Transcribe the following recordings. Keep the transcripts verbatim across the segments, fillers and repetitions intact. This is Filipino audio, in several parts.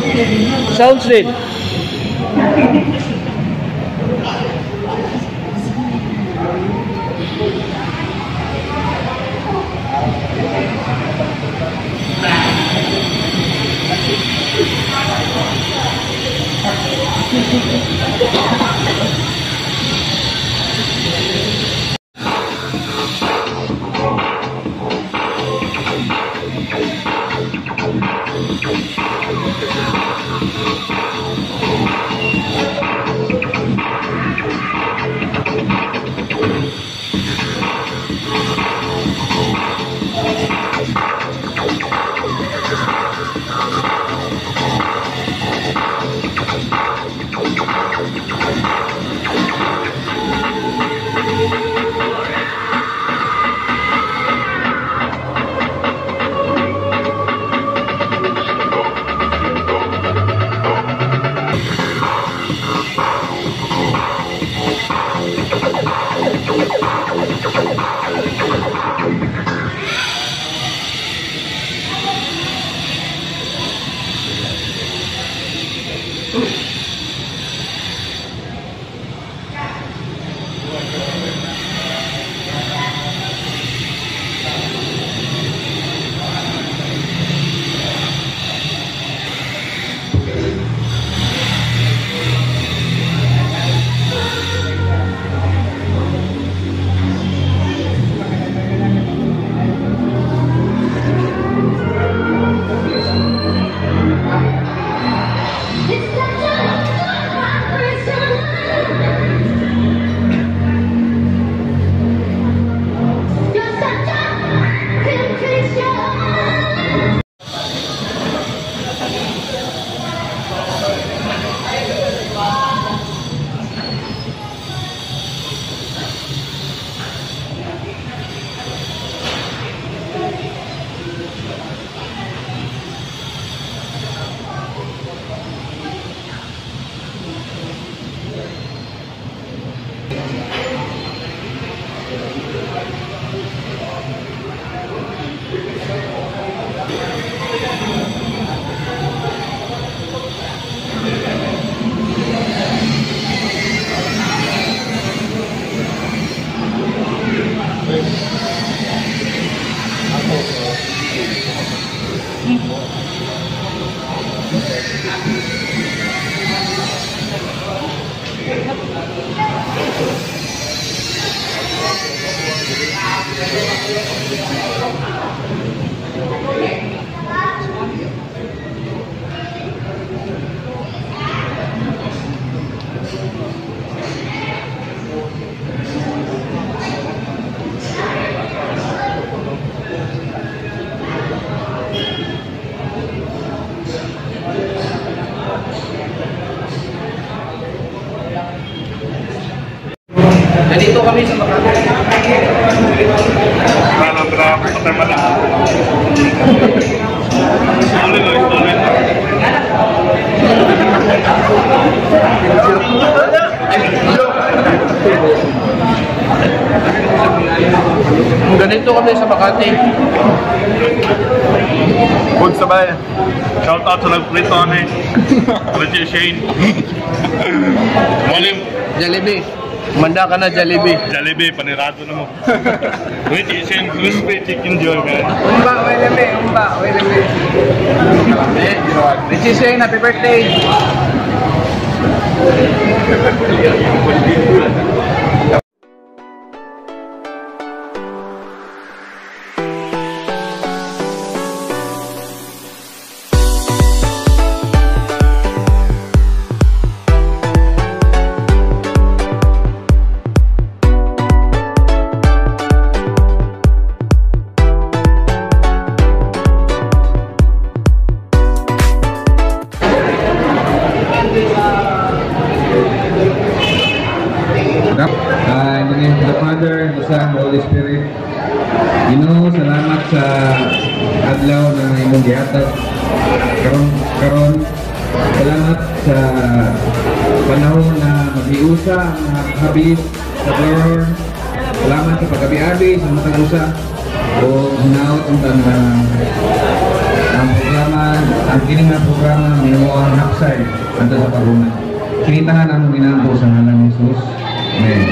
Sounds din. Nandito kami sa Makati. Parang bravo sa tema na. Ulit ulit ulit. Ganito kami sa Makati. Huwag sabay. Shout out sa nag-prito kami. Legit Shane. Malim. Jollibee. Manda ka na Jollibee. Jollibee, panirado na mo. Legit Shane, crispy chicken joy, man. Umba, weleme, umba, weleme. Richie Shane, happy birthday. Uh, in the name of the Father, the Son, the Holy Spirit. Ginoo, salamat sa adlaw na imong gihatag karon karon. Salamat sa panahon na mag-iusa ang mga habis sa Flowerhorn. Salamat sa pag-abi-abi sa matag usa o hinaot ang tanang ang programa tanan, ang kini nga programa minimo ang hapsay adto sa paguna. Kinitahan ang ginampo sa ngalan ni Jesus. Amen.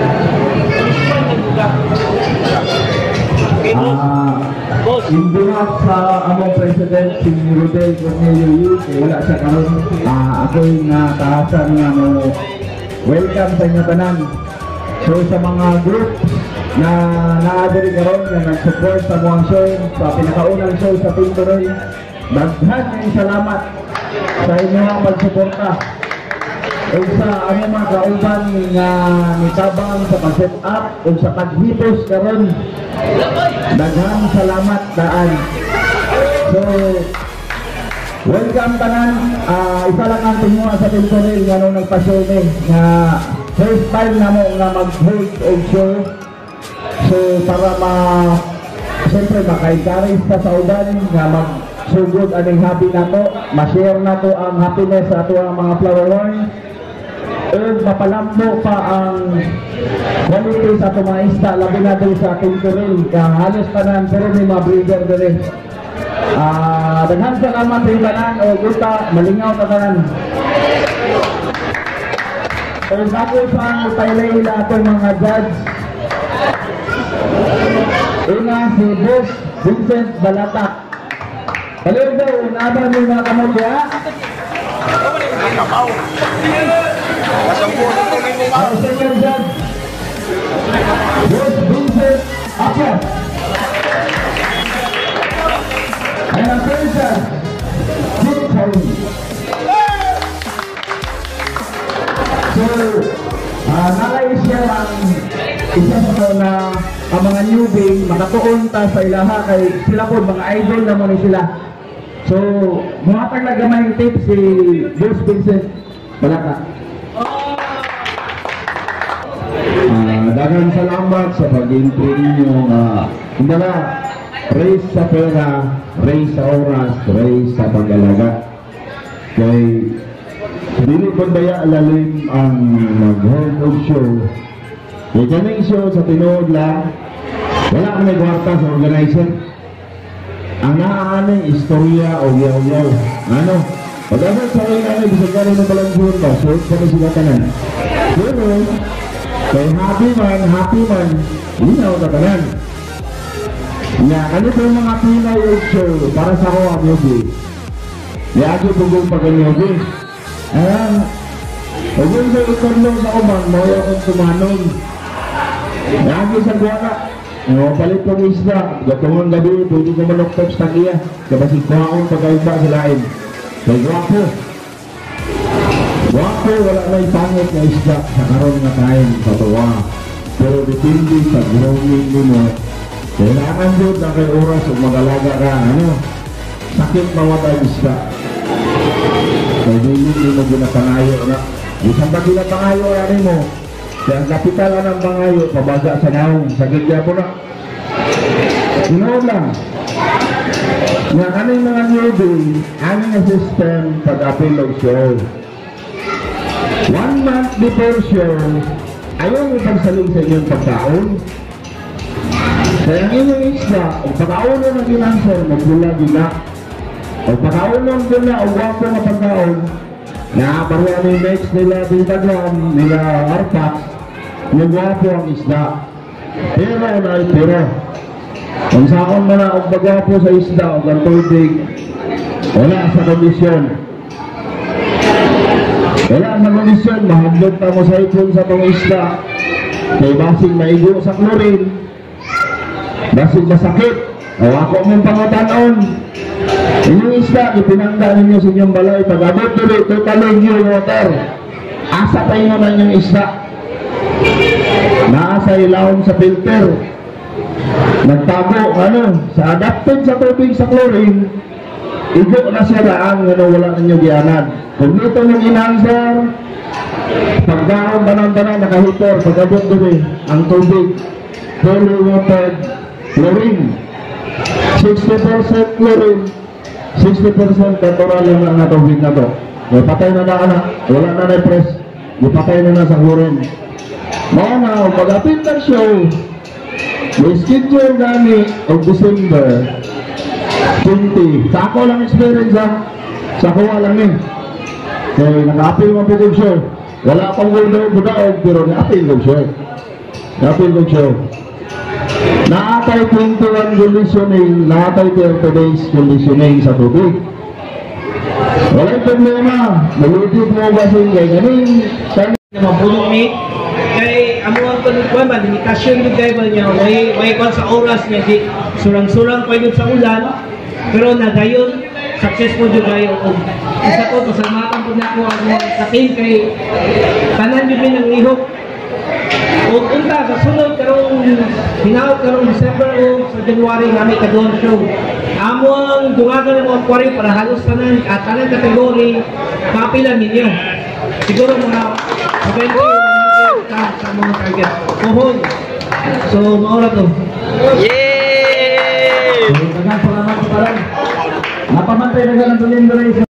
Ah, in behalf sa among President si Rodel Cornelio Yu, kay wala siya karon, ah, ako'y nataasan nga mo welcome sa inyo tanan. So sa mga group na naadiri karon nga nag-support sa mga show, sa pinakaunang show sa Team Toril, daghan kayong salamat sa inyong pagsuporta. O sa ano mga kauban nga nitabang sa pag-set up o sa pag-hipos karon, daghan salamat daan. So welcome tanan. Uh, isa lang ang tinguha sa Team Toril nga nung nagpa-show ni nga first time na mo nga mag-hold og show. So para ma siyempre maka-encourage ka sa uban nga mag-sugod aning happy na to, ma-share na to ang happiness sa ato ang mga Flowerhorn, o mapalambo pa ang quality sa ato mga isda, labi na din sa Team Toril. Kaya halos tanan pero may mga breeder din. Ah, daghan salamat sa tanan o gusta malingaw ta tanan. O bago pa ang tailay ila atong mga judge. Una si Boss Vincent Balatak. Kaliw daw, naban mo mga kamagya. Ang second judge, Boss Vincent Akyat. And ang third judge, Toril. So, uh, naka-share ang isa sa na ang mga newbie makatuon ta sa ilaha kay sila po mga idol na mo ni sila. So, muhatag na gamay yung tip si Boss Vincent Balaka. Uh, daghang salamat sa pag-entry ninyo nga kumbaga race sa pera, race sa oras, race sa pag-alaga. Kay dili ko baya alalim ang mag-hold of show. Kaya kaming show sa tinuod lang, wala kami kwarta sa organizer. Ang naaaning istorya o yaw-yaw. Ano? Pag-abot sa rin namin, bisag gano'n na palang buwan ba, so kami sila tanan. Pero, kay happy man, happy man, linaw na tanan. Nga, ano po yung mga Pinay Youth Show para sa ko ang yogi? Yagi pugong pag-yogi. Ayan, huwag yung sa ikonlong sa umang, mawala kong tumanon. Yagi sa guwala. Ano, palit kong isla, gatungong gabi, pwede ko manoktok sa tagiya. Kapasig ko akong pagkaiba sa lain. Kay guwapo. Guwapo, wala na ipangit na isla sa karon nga tayo sa tuwa. Pero depende sa growing mo. Kailangan doon na kay oras o mag-alaga ka. Ano, sakit mawatay isla. Kaya hindi mo ginapangayo na. Isang ba ginapangayo ano mo? Kaya ang kapital ng pangayo, pabaga sa naong, sakit niya po na. Inoon lang. Nga kaming mga newbie, aming na system pag-apil of show. One month before show, ayaw ipagsaling sa inyong pagkaon. Kaya ang inyong isla, ang pagkauno ng ginansor, magpula-gila. Ang pagkauno ng gila, ang wapo na pagkaon, na baruan yung mates nila Instagram, nila Arpax, yung wapo ang isda. Pero na pero kung saan mo na ang pagwapo sa isda o ang tubig, wala sa kondisyon. Wala sa kondisyon, mahadlot pa mo sa ipon sa itong isda. Kay basing maigo sa chlorine, basing masakit, o ako mong pangutanon. Inyong isda, ipinangga ninyo sa inyong balay. Pag-abot tuloy, totally new water. Asa tayo na inyong isda. Naasa ilawon sa filter. Nagtago, ano, sa adapted sa tubig sa chlorine, igo na siya daan, ano, wala ninyo gianad. Kung dito ng enhancer, pagkaon tanang-tanang nakahitor, pag-abot tuloy, ang tubig, fully watered chlorine. sixty percent chlorine, sixty percent natural yung mga tubig na to. May patay na na anak, wala na na press, may patay na na sa chlorine. Mga na, pag-apit ng show, may schedule gani o December, twenty. Sa ako lang experience ha. Sa ako lang eh. Kaya naka-apil mo po kong show. Wala pang window budaog pero na-apil kong show. Na-apil kong show. Naatay twenty-one conditioning, naatay thirty days conditioning sa tubig. Walang problema. Nalutip mo ba siya kay ganing? Saan Naman puno ni kay amo ang kuan ba limitasyon gid kay ba niya way way kon sa oras niya di surang-surang pa yun sa ulan pero nagayon successful jud kayo og isa ko pasalamatan pud nako ang sa team kay tanan jud nang ihok og unta sa sunod karong hinaot karong December o sa January nami kadon show amo ang dungagan mo ang quarry para halos tanan at tanan kategory kapilan ninyo siguro mga twenty sa sa mga target pohon so maura to Yay! So, daghang salamat pa rin. Napamantay na ka ng tulindo rin.